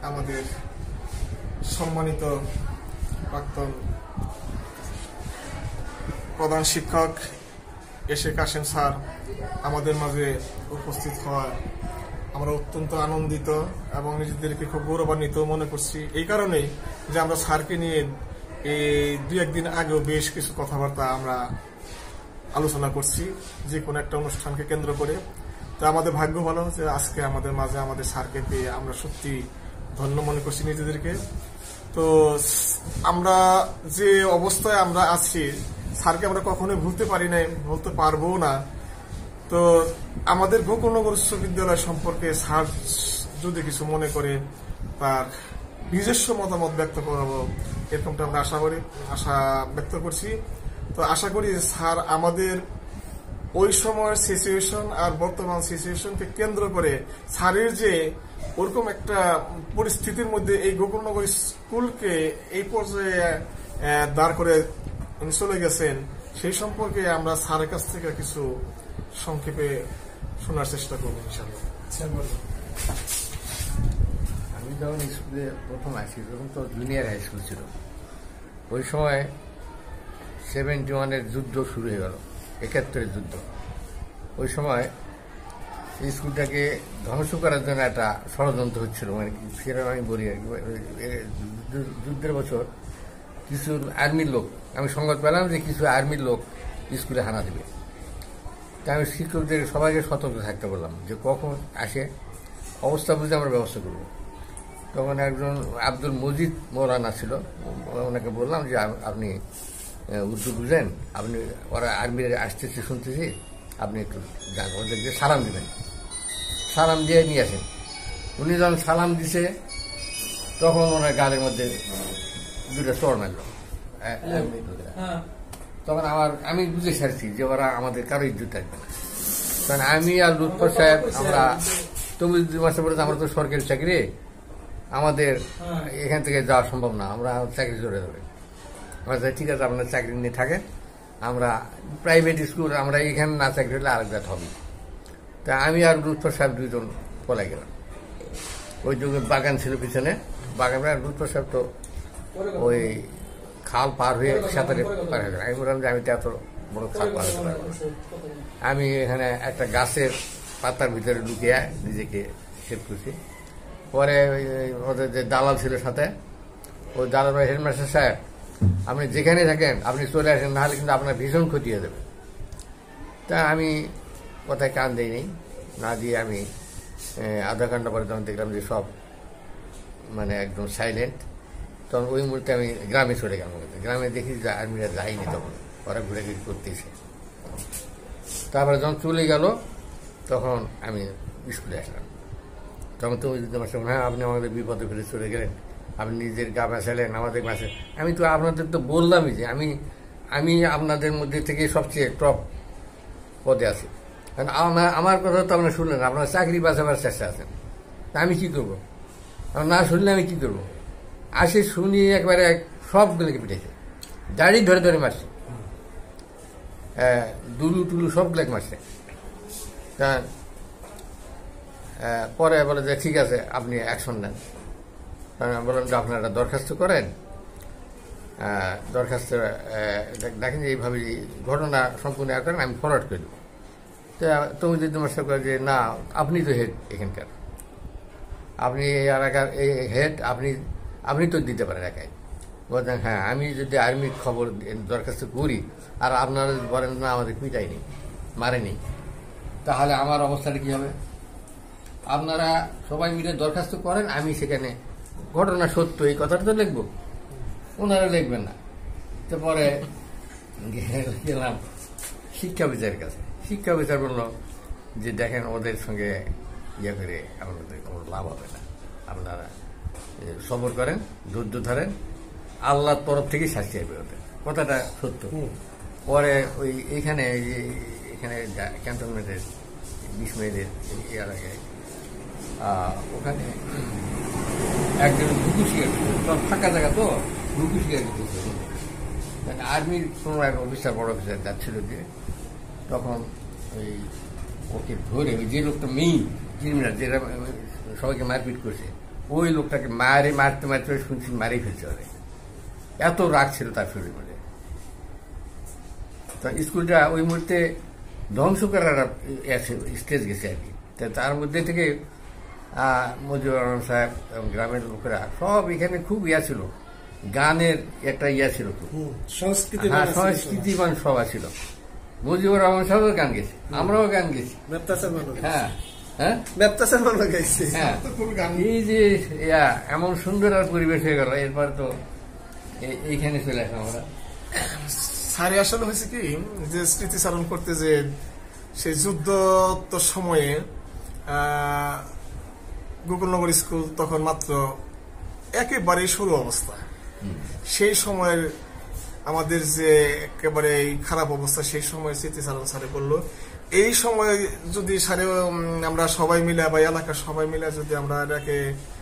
আমাদের সম্মানিত প্রাক্তন প্রধান শিক্ষক এসে কাশেম স্যার আমাদের মাঝে উপস্থিত হওয়া আমরা অত্যন্ত আনন্দিত এবং নিজেদেরকে খুব গৌরবান্বিত মনে করছি। এই কারণেই যে আমরা স্যারকে নিয়ে এই 2-1 দিন আগেও বেশ কিছু কথাবার্তা আমরা আলোচনা করছি যে কোনো একটা অনুষ্ঠানকে কেন্দ্র করে। তো আমাদের ভাগ্য ভালো যে আজকে আমাদের মাঝে আমাদের স্যারকে পেয়ে আমরা সত্যি ধন্য মনে করছি নিজেদেরকে। তো আমরা যে অবস্থায় আমরা আছি স্যারকে আমরা কখনোই ভুলতে পারি নাই, ভুলতে পারবো না। তো আমাদের গোকুলনগর উচ্চ বিদ্যালয় সম্পর্কে স্যার যদি কিছু মনে করে তার নিজস্ব মতামত ব্যক্ত করবো এরকমটা আমরা আশা ব্যক্ত করছি। তো আশা করি স্যার আমাদের ওই সময়ের সিচুয়েশন আর বর্তমান সিচুয়েশনকে কেন্দ্র করে স্যারের যে ওরকম একটা পরিস্থিতির মধ্যে এই গোকুলনগর স্কুলকে এই পর্যায়ে দাঁড় করে চলে গেছেন সেই সম্পর্কে আমরা স্যারের কাছ থেকে কিছু সংক্ষেপে শোনার চেষ্টা করবো ইনশাআল্লাহ। আমি যখন স্কুলে প্রথম আসি তখন তো জুনিয়র হাই স্কুল ছিল। ওই সময় 71-এর যুদ্ধ শুরু হয়ে গেল, 71-এর যুদ্ধ। ওই সময় স্কুলটাকে ধ্বংস করার জন্য একটা ষড়যন্ত্র হচ্ছিল, মানে সেরকম আমি বলি আর কি। যুদ্ধের বছর কিছু আর্মির লোক, আমি সংবাদ পেলাম যে কিছু আর্মির লোক স্কুলে হানা দেবে। তাই আমি শিক্ষকদের সবাইকে সতর্ক থাকতে বললাম যে কখন আসে অবস্থা বুঝে আমরা ব্যবস্থা করব। তখন একজন আব্দুল মজিদ মৌলানা ছিল, ওনাকে বললাম যে আপনি উর্দু বুঝেন, আপনি ওরা আর্মির আসতেছে শুনতেছি, আপনি একটু যান, ওদেরকে সালাম দেবেন, সালাম দিয়ে নিয়ে আসেন। উনি যখন সালাম দিছে তখন ওনার গালের মধ্যে দুটো চড় মারল। তখন আমি বুঝে সারছি যে ওরা আমাদের কারো ইজ্জত থাকবে না। কারণ আমি আর লুৎফর সাহেব আমরা তবু 2 মাসের পরে আমরা তো সরকারি চাকরি, আমাদের এখান থেকে যাওয়া সম্ভব না, আমরা চাকরি চলে যাবে। ঠিক আছে আপনার চাকরি নিয়ে থাকেন, আমরা প্রাইভেট স্কুল, আমরা এখানে না চাকরি হলে আরেক জাত হবে। তা আমি আর লুৎফর সাহেব 2 জন পলাই গেলাম। ওই যুগে বাগান ছিল পিছনে, বাগান লুৎফর সাহেব তো ওই খাল পার হয়ে সাঁতারে পার হয়ে গেল। আমি বললাম যে আমি তো এত বড় খাল পার হতে পারবো। আমি এখানে একটা গাছের পাতার ভিতরে লুকিয়ে নিজেকে সেভ করছি। পরে ওদের যে দালাল ছিল সাথে, ওই দালাল হেডমাস্টার সাহেব আপনি যেখানে থাকেন আপনি চলে আসেন, নাহলে কিন্তু আপনার ভীষণ ক্ষতি হয়ে যাবে। তা আমি কথায় কান দিইনি, না দিয়ে আমি আধা ঘন্টা পরে যখন দেখলাম যে সব মানে একদম সাইলেন্ট, তখন ওই মুহূর্তে আমি গ্রামে চলে গেলাম। গ্রামে দেখি যে আর্মিরা যায়নি, তখন ওরা ঘুরাঘুরি করতেছে। তারপরে যখন চলে গেল তখন আমি স্কুলে আসলাম। তখন তো হ্যাঁ আপনি আমাদের বিপদে ফেলে চলে গেলেন, আপনি নিজের গা বাঁচালেন, আমাদের বাঁচালেন। আমি তো আপনাদের তো বললামই যে আমি আপনাদের মধ্যে থেকে সবচেয়ে টপ পদে আছি। কারণ আমার কথা তো আপনারা শুনলেন, আপনারা চাকরি বাঁচাবার চেষ্টা আছেন। তা আমি কী করবো? না শুনলে আমি কী করবো? আসে শুনি একবারে সবগুলোকে পিঠেছে, দাড়ি ধরে ধরে মারছে, দুলু টুলু সবগুলোকে মারছে। তা পরে বলে যে ঠিক আছে আপনি অ্যাকশন নেন। বললাম যে আপনারা একটা দরখাস্ত করেন, দরখাস্ত দেখেন যে এইভাবে ঘটনা সম্পূর্ণ করেন, আমি ফরওয়ার্ড করে দেবো। তুমি যদি তোমার সাথে করে যে না আপনি তো হেড এখানকার, আপনি এই এলাকার এই হেড, আপনি তো দিতে পারেন একাই। বলছেন হ্যাঁ আমি যদি আর্মির খবর দরখাস্ত করি আর আপনারা বলেন না আমাদের পিটাইনি মারেনি, তাহলে আমার অবস্থাটা কী হবে? আপনারা সবাই মিলে দরখাস্ত করেন, আমি সেখানে ঘটনা সত্য এই কথাটা তো লিখবো, ওনারা লিখবেন না। তো পরে গেলাম শিক্ষা বিচারের কাছে। শিক্ষা বিচার বলল যে দেখেন ওদের সঙ্গে ইয়ে করে আপনাদের কোনো লাভ হবে না, আপনারা সবর করেন, ধৈর্য ধরেন, আল্লাহর তরফ থেকেই শাস্তি আসবে ওদের। কথাটা সত্য। পরে ওই এখানে ক্যান্টনমেন্টের 20 মাইলের এলাকায় ওখানে একজন ঘুঘু শিকার করছে, সব ফাঁকা জায়গা তো ঘুঘু শিকার করছে। মানে আর্মির কোনো এক অফিসার, বড় অফিসার যাচ্ছিল যে, তখন ওই ওকে ধরে ওই যে লোকটা মেইন ক্রিমিনাল যেটা সবাইকে মারপিট করছে ওই লোকটাকে মারতে মারতে শুনছি মারি ফেলছে ওরে, এত রাগ ছিল তার শরীর মধ্যে। তো স্কুলটা ওই মুহূর্তে ধ্বংস করার স্টেজ গেছে আর কি। তার মধ্যে থেকে মজিবুর রহমান সাহেব এবং গ্রামের লোকেরা সব এখানে খুব ছিল, গানের একটা ছিল, খুব সংস্কৃতিবান সভা ছিল। মুজিবুর রহমান সাহেবও গান গেছে, আমরাও গান গেছি। হ্যাঁ হ্যাঁ, এই যে এমন সুন্দর আর পরিবেশ হয়ে গেল, এরপর তো এইখানে চলে আসলাম আমরা। স্যারে আসলে হয়েছে কি যে স্মৃতিচারণ করতে, যে সেই যুদ্ধ সময়ে গোকুলনগর স্কুল তখন মাত্র একেবারে শুরু অবস্থা। সেই সময়ের আমাদের যে একেবারে খারাপ অবস্থা, সেই সময় স্মৃতিচারণ স্যারে করলো। এই সময় যদি স্যারে আমরা সবাই মিলে বা এলাকার সবাই মিলে যদি আমরা এটাকে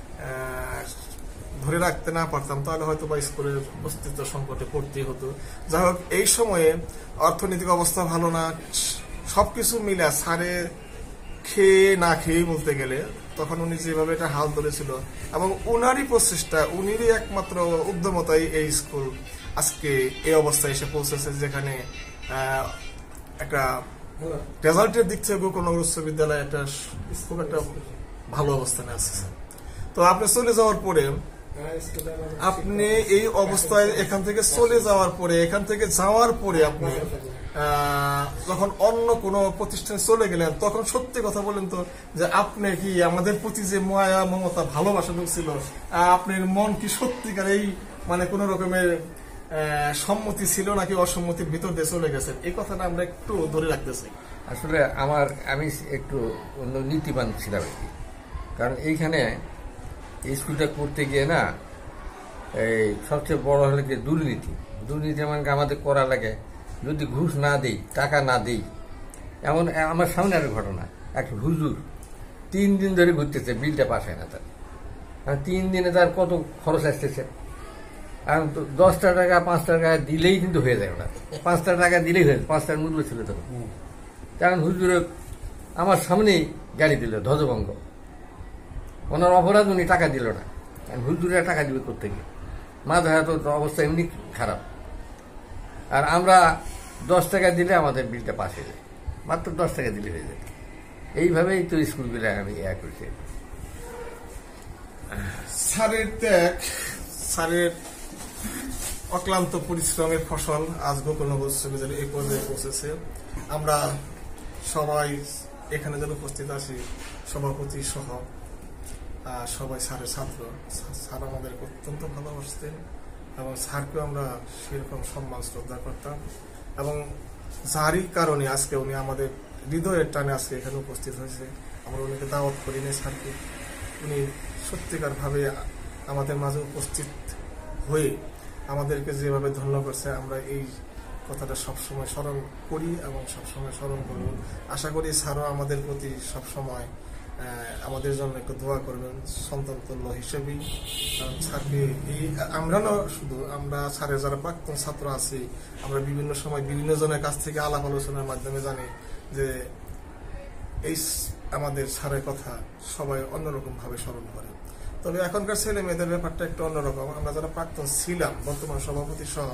ধরে রাখতে না পারতাম, তাহলে হয়তো বা স্কুলের অস্তিত্ব সংকটে পড়তেই হতো। যাই হোক, এই সময়ে অর্থনৈতিক অবস্থা ভালো না, সবকিছু মিলে স্যারে খেয়ে না খেয়ে বলতে গেলে তখন উনি যেভাবে এটা হাল ধরেছিল, এবং উনারই প্রচেষ্টা, উনিরই একমাত্র উদ্যমতাই এই স্কুল আজকে এই অবস্থায় এসে পৌঁছেছে, যেখানে একটা রেজাল্টের দিক থেকে গোকুলনগর উচ্চ বিদ্যালয় একটা খুব একটা ভালো অবস্থানে আছে। তো আপনি চলে যাওয়ার পরে, আপনি এই অবস্থায় এখান থেকে চলে যাওয়ার পরে, আপনি যখন অন্য কোনো প্রতিষ্ঠানে চলে গেলেন, তখন সত্যি কথা বলেন তো, যে আপনি কি আমাদের প্রতি যে মায়া মমতা ভালোবাসা ছিল, আপনার মন কি সত্যিকার এই মানে কোন রকমের সম্মতি ছিল নাকি অসম্মতির ভিতর দিয়ে চলে গেছেন? এই কথাটা আমরা একটু ধরে রাখতেছি। আসলে আমি একটু অন্য নীতিবান ছিলাম আর কি, কারণ এইখানে স্কুলটা করতে গিয়ে না, এই সবচেয়ে বড় হলে যে দুর্নীতি মানে আমাদের করা লাগে, যদি ঘুষ না দেই, টাকা না দেই। এমন আমার সামনে একটা ঘটনা, একটা হুজুর 3 দিন ধরে ঘুরতেছে, বিলটা পাস হয় না তার। 3 দিনে তার কত খরচ আসতেছে, আর 10টা টাকা 5টা টাকা দিলেই কিন্তু হয়ে যায় ওটা, 5টা টাকা দিলেই হয়ে যায়, 5টার মূল্য ছিল তখন। কারণ হুজুরে আমার সামনেই গাড়ি দিল ধ্বজভঙ্গ, ওনার অপরাধ, উনি টাকা দিল না, কারণ হুজুরে টাকা দিবে করতে গিয়ে, মা ধরা তো অবস্থা এমনি খারাপ। আর আমরা 10 টাকা দিলে আমাদের বিলটা পাস হয়ে যায়, মাত্র 10 টাকা দিলে হয়ে যায়। এইভাবেই তো স্কুলগুলো আমি করছি। স্যারের ত্যাগ, স্যারের অক্লান্ত পরিশ্রমের ফসল আজ গোকুলনগর উচ্চ বিদ্যালয় এই পর্যায়ে পৌঁছেছে। আমরা সবাই এখানে যারা উপস্থিত আছি, সভাপতি সহ সবাই স্যারের ছাত্র। স্যার আমাদেরকে অত্যন্ত ভালোবাসতেন এবং স্যারকেও আমরা সেরকম সম্মান শ্রদ্ধা করতাম, এবং যারই কারণে আজকে উনি আমাদের হৃদয়ের টানে আজকে এখানে উপস্থিত হয়েছে। আমরা উনিকে দাওয়াত করিনি স্যারকে, উনি সত্যিকার ভাবে আমাদের মাঝে উপস্থিত হয়ে আমাদেরকে যেভাবে ধন্য করছে, আমরা এই কথাটা সবসময় স্মরণ করি এবং সবসময় স্মরণ করব। আশা করি স্যারও আমাদের প্রতি সবসময় আমাদের জন্য একটু দোয়া করবেন সন্তান তুল্য হিসেবেই। কারণ স্যারকে আমরা না শুধু, আমরা স্যারের যারা প্রাক্তন ছাত্র আছি, আমরা বিভিন্ন সময় বিভিন্ন জনের কাছ থেকে আলাপ আলোচনার মাধ্যমে জানি যে এই আমাদের স্যারের কথা সবাই অন্যরকম ভাবে স্মরণ করে। তবে এখনকার ছেলে মেয়েদের ব্যাপারটা একটু অন্যরকম। আমরা যারা প্রাক্তন ছিলাম, বর্তমান সভাপতি সহ,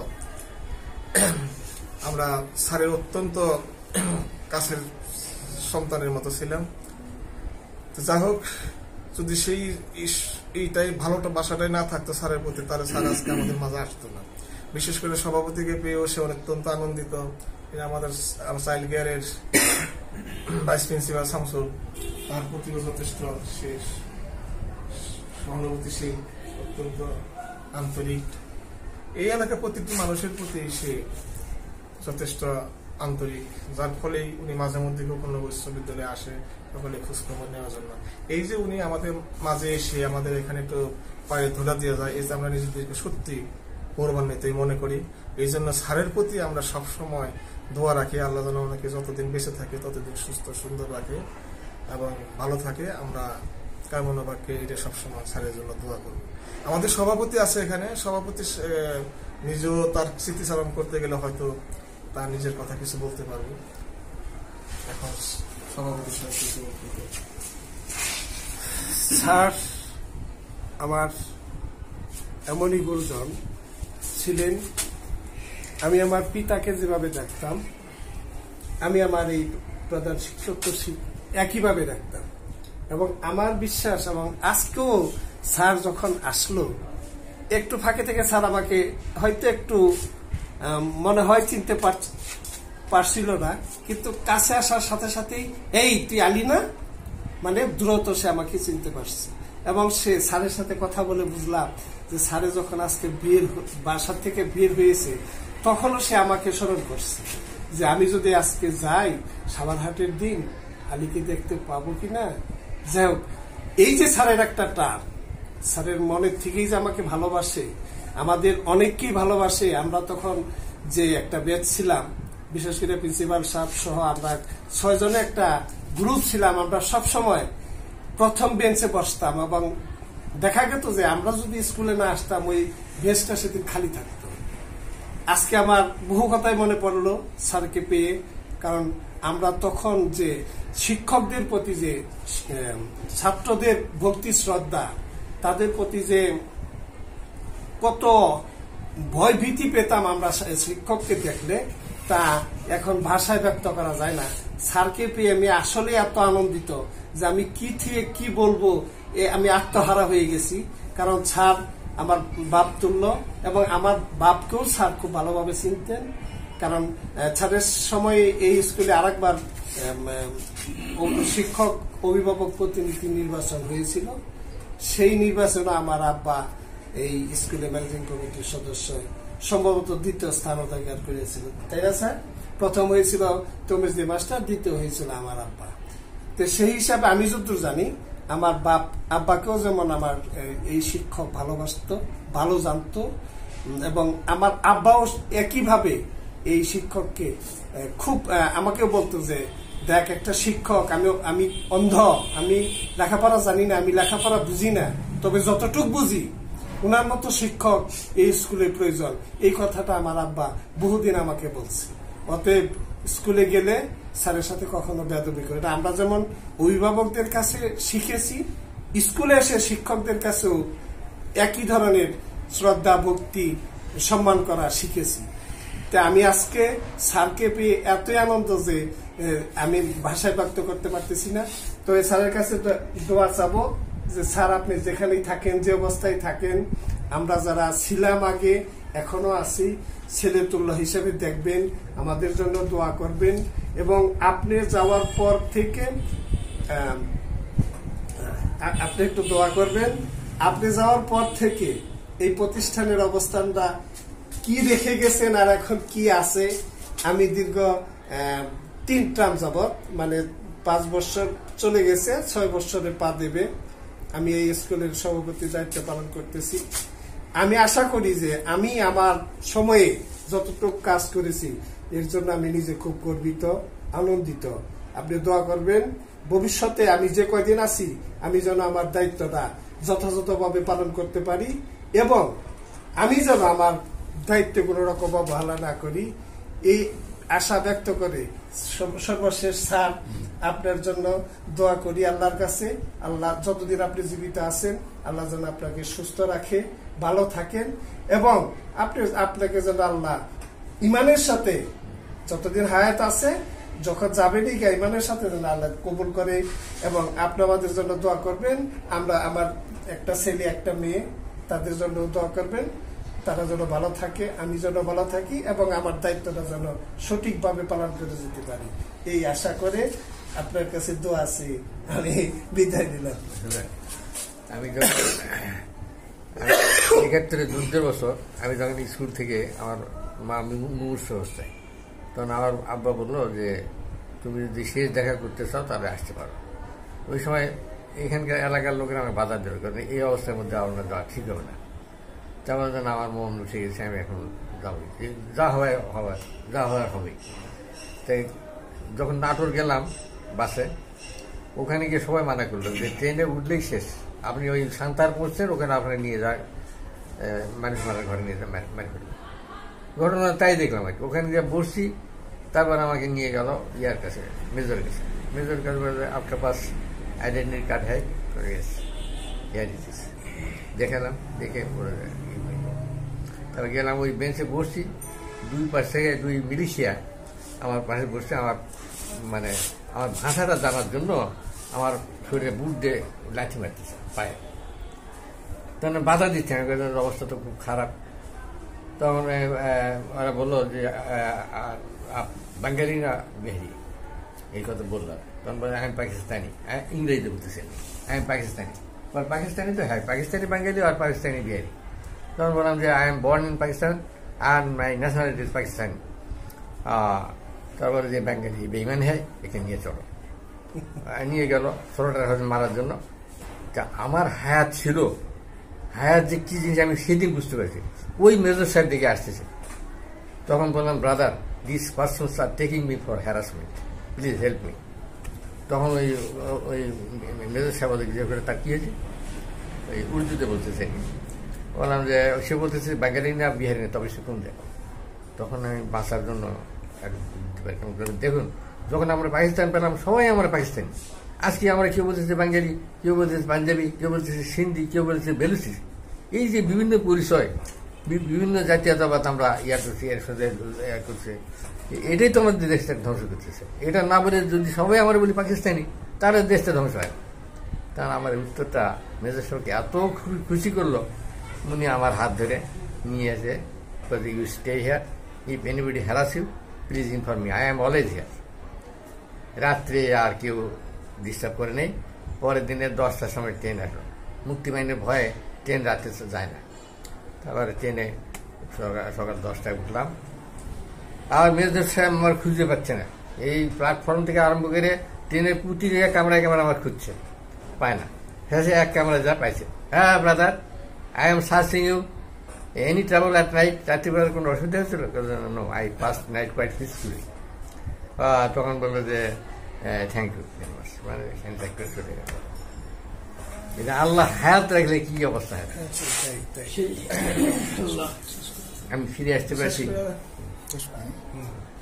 আমরা স্যারের অত্যন্ত কাছের সন্তানের মতো ছিলাম। যাই হোক, যদি সেই এইটাই ভালোটা বাসাটাই না থাকতো স্যারের প্রতি, তাহলে স্যার আজকে আমাদের মাঝে আসতো না। বিশেষ করে সভাপতিকে পেয়েও সে অত্যন্ত আনন্দিত। আমাদের চাইল্ড কেয়ারের ভাইস প্রিন্সিপাল শামসুল, তার প্রতিও যথেষ্ট সে সহানুভূতিশীল, অত্যন্ত আন্তরিক। এই এলাকার প্রতিটি মানুষের প্রতি সে যথেষ্ট আন্তরিক, যার ফলেই উনি মাঝে মধ্যে গোকুলনগর বিশ্ববিদ্যালয়ে আসে সকলে খোঁজখবর নেওয়ার জন্য। এই যে উনি আমাদের মাঝে এসে আমাদের এখানে একটু পায়ে ধুলা দিয়ে যায়, এই যে আমরা নিজেদেরকে সত্যি গৌরবান্বিতই মনে করি। এই জন্য স্যারের প্রতি আমরা সবসময় দোয়া রাখি, আল্লাহ যেন ওনাকে যতদিন বেঁচে থাকে ততদিন সুস্থ সুন্দর রাখে এবং ভালো থাকে। আমরা কামনা বাক্যে এটা সবসময় স্যারের জন্য দোয়া করব। আমাদের সভাপতি আছে এখানে, সভাপতি নিজেও তার স্মৃতিচারণ করতে গেলে হয়তো তার নিজের কথা কিছু বলতে পারবো। এখন সভাপতি স্যার আমার এমনই গুরুজন ছিলেন। আমি আমার পিতাকে যেভাবে দেখতাম, আমি আমার এই প্রধান শিক্ষককে একইভাবে দেখতাম। এবং আমার বিশ্বাস, এবং আজকেও স্যার যখন আসলো, একটু ফাঁকে থেকে স্যার আমাকে হয়তো একটু মনে হয় চিনতে পারছিল না, কিন্তু কাছে আসার সাথে সাথেই এই তুই আলি না, মানে দ্রুত সে আমাকে চিনতে পারছে। এবং সে স্যারের সাথে কথা বলে বুঝলাম যে স্যারে যখন আজকে বাসার থেকে বের হয়েছে, তখনও সে আমাকে স্মরণ করছে যে আমি যদি আজকে যাই সাবারহাটের দিন আলীকে দেখতে পাবো কিনা। যাই হোক, এই যে স্যারের একটা টান, স্যারের মনের থেকেই যে আমাকে ভালোবাসে, আমাদের অনেককেই ভালোবাসে। আমরা তখন যে একটা ব্যাচ ছিলাম, বিশেষ করে প্রিন্সিপাল সাহেব সহ আমরা 6 জনে একটা গ্রুপ ছিলাম। আমরা সব সময় প্রথম বেঞ্চে বসতাম, এবং দেখা গেত যে আমরা যদি স্কুলে না আসতাম ওই বেঞ্চটা সেদিন খালি থাকতো। আজকে আমার বহু কথাই মনে পড়লো স্যারকে পেয়ে, কারণ আমরা তখন যে শিক্ষকদের প্রতি যে ছাত্রদের ভক্তি শ্রদ্ধা, তাদের প্রতি যে কত ভয় ভীতি পেতাম আমরা শিক্ষককে দেখলে, তা এখন ভাষায় ব্যক্ত করা যায় না। স্যারকে পেয়ে আমি আসলে এত আনন্দিত যে আমি কি থেকে কি বলবো, আমি আত্মহারা হয়ে গেছি। কারণ স্যার আমার বাপ তুল্য, এবং আমার বাপকেও স্যার খুব ভালোভাবে চিনতেন। কারণ স্যারের সময় এই স্কুলে আরেকবার শিক্ষক অভিভাবক প্রতিনিধি নির্বাচন হয়েছিল। সেই নির্বাচনে আমার আব্বা এই স্কুলে ম্যানেজিং কমিটির সদস্য সম্ভবত 2য় স্থান অধিকার করেছিল, তাই না স্যার? প্রথম হয়েছিল তমিজদি মাস্টার, দ্বিতীয় হয়েছিল আমার আব্বা। তো সেই হিসাবে আমি যতদূর জানি, আমার আব্বাকেও যেমন আমার এই শিক্ষক ভালোবাসত, ভালো জানতো, এবং আমার আব্বাও একইভাবে এই শিক্ষককে খুব আমাকেও বলতো যে দেখ, একটা শিক্ষক, আমি অন্ধ, আমি লেখাপড়া জানি না, আমি লেখাপড়া বুঝি না, তবে যতটুক বুঝি উনার মতো শিক্ষক এই স্কুলে প্রয়োজন। এই কথাটা আমার আব্বা বহুদিন আমাকে বলছে। অতএব স্কুলে গেলে স্যারের সাথে কখনো বেয়াদবি করে না। আমরা যেমন অভিভাবকদের কাছে শিখেছি, স্কুলে এসে শিক্ষকদের কাছেও একই ধরনের শ্রদ্ধা, ভক্তি, সম্মান করা শিখেছি। তা আমি আজকে স্যারকে পেয়ে এতই আনন্দ যে আমি ভাষায় ব্যক্ত করতে পারতেছি না। তো এই স্যারের কাছে দোয়া চাবো যে স্যার, আপনি যেখানেই থাকেন, যে অবস্থায় থাকেন, আমরা যারা ছিলাম আগে, এখনো আছি, ছেলে তুল্য হিসেবে দেখবেন, আমাদের জন্য দোয়া করবেন। এবং আপনি যাওয়ার পর থেকে আপনি একটু দোয়া করবেন। আপনি যাওয়ার পর থেকে এই প্রতিষ্ঠানের অবস্থানটা কি রেখে গেছেন আর এখন কি আছে, আমি দীর্ঘ 3 টার্ম যাবৎ, মানে 5 বছর চলে গেছে, 6 বছরে পা দেবে, আমি এই স্কুলের সভাপতি দায়িত্ব পালন করতেছি। আমি আশা করি যে আমি আমার সময়ে যতটুকু কাজ করেছি, এর জন্য আমি নিজে খুব গর্বিত, আনন্দিত। আপনি দোয়া করবেন ভবিষ্যতে আমি যে কয়দিন আছি, আমি যেন আমার দায়িত্বটা যথাযথভাবে পালন করতে পারি, এবং আমি যেন আমার দায়িত্ব কোনো রকম অবহেলা না করি, এই আশা ব্যক্ত করে সর্বশেষ স্যার, আপনার জন্য দোয়া করি আল্লাহর কাছে। আল্লাহ যতদিন আপনি জীবিত আছেন, আল্লাহ যেন আপনাকে সুস্থ রাখে, ভালো থাকেন, এবং আপনাকে যেন আল্লাহ ইমানের সাথে যতদিন হায়াত আছে, যখন যাবেনই ইমানের সাথে যেন আল্লাহ কবুল করে। এবং আপনি আমাদের জন্য দোয়া করবেন। আমার একটা ছেলে, একটা মেয়ে, তাদের জন্য দোয়া করবেন, তারা যেন ভালো থাকে, আমি যেন ভালো থাকি, এবং আমার দায়িত্বটা যেন সঠিকভাবে পালন করে যেতে পারি, এই আশা করে আপনার কাছে দোয়া আছে, আমি বিদায় নিলাম। আমি যখন 71 বছর, আমি যখন স্কুল থেকে আমার মা মুমূর্ষ অবস্থায়, তখন আমার আব্বা বললো যে তুমি যদি শেষ দেখা করতে চাও তাহলে আসতে পারো। ওই সময় এখানকার এলাকার লোকেরা আমার বাধা দেবে, কারণ এই অবস্থার মধ্যে আপনার যাওয়া ঠিক হবে না। তেমন যেন আমার মন উঠে গেছে, আমি এখন যাবো, যা হয় হবে, যা হওয়ার হবে। তাই যখন নাটোর গেলাম বাসে, ওখানে গিয়ে সবাই মানা করলো যে ট্রেনে উঠলেই শেষ, আপনি ওই সান্তার পড়ছেন, ওখানে আপনার নিয়ে যায় মানুষ মারার ঘরে নিয়ে যায় মারি ফেলবে। ঘটনা তাই দেখলাম আর কি। ওখানে গিয়ে বসছি, তারপর আমাকে নিয়ে গেল ইয়ার কাছে, মেজর কাছে। মেজর কাছে বলে আপনার পাস আইডেন্টি কার্ড হ্যাঁ, ইয়ার দেখালাম, দেখে পরে তারপর গেলাম ওই বেঞ্চে বসছি, দুই পাশ থেকে দুই মিলিশিয়া আমার পাশে বসছে। আমার মানে আমার ভাষাটা জানার জন্য আমার শরীরে বুট দিয়ে লাঠি মারতেছে পায়ে, তখন বাধা দিচ্ছে। আমি অবস্থা তো খুব খারাপ। তখন ওরা বললো যে বাঙালি না বিহারি, এই কথা বললাম। তখন বলে আমি পাকিস্তানি, ইংরেজিতে বলতেছেন আমি পাকিস্তানি। পাকিস্তানি তো হ্যাঁ, পাকিস্তানি বাঙালি আর পাকিস্তানি বিহারি। তখন বললাম যে I am born in Pakistan and my nationality is Pakistani. তারপরে যে বাঙালি বেইমান হ্যাঁ, একে নিয়ে চলো। নিয়ে গেল ষোলোটার হজম মারার জন্য। তা আমার হায়াত ছিল, হায়াত যে কি জিনিস আমি সেদিন বুঝতে পারছি। ওই মেজর সাহেব দিকে আসতেছে। তখন বললাম brother, this persons are taking me for harassment, please help me. তখন ওই ওই মেজর সাহেব জিজ্ঞেস করে তার কি হয়েছে, ওই উর্দুতে বলতেছে। বললাম যে সে বলতেছে বাঙালি না বিহারি না, তবে সে কোন দেখো। তখন আমি বাঁচার জন্য দেখুন, যখন আমরা পাকিস্তান পেলাম সবাই আমরা পাকিস্তানি। আজকে আমরা কেউ বলতেছে বাঙালি, কেউ বলতেছে পাঞ্জাবি, কেউ বলতেছে সিন্ধি, কেউ বলতেছে বেলুচি। এই যে বিভিন্ন পরিচয়, বিভিন্ন জাতীয়তাবাদ আমরা ইয়ার করছি, এর সাথে করছে, এটাই তো আমাদের দেশটা ধ্বংস করতেছে। এটা না বলে যদি সবাই আমরা বলি পাকিস্তানি, তাহলে দেশটা ধ্বংস হয়। কারণ আমার উত্তরটা মেজর সাহেবকে এত খুশি করলো, উনি আমার হাত ধরে নিয়ে এসে you stay here, if anybody harass you please inform me, I am always here. রাত্রে আর কেউ ডিস্টার্ব করে নেই। পরের দিনে 10টার সময় ট্রেন আসলো। মুক্তিবাহিনীর ভয়ে ট্রেন রাত্রে যায় না। তারপরে ট্রেনে সকাল 10টায় উঠলাম। আর মেজর সাহেব আমার খুঁজে পাচ্ছে না। এই প্ল্যাটফর্ম থেকে আরম্ভ করে ট্রেনের প্রতিটা ক্যামেরায় ক্যামেরা আমার খুঁজছে, পায় না। শেষে এক ক্যামেরা যা পাইছে, হ্যাঁ brother I am searching you, any travel at night, রাত্রিবেলার কোনো অসুবিধা হচ্ছিল? No, I pass night quite peacefully. তখন বললো যে থ্যাংক ইউ ভেরি মাচ, মানে চলে গেল। এটা আল্লাহ হায়াত রাখলে কি অবস্থা হয়। আমি ফিরে আসতে পারছি।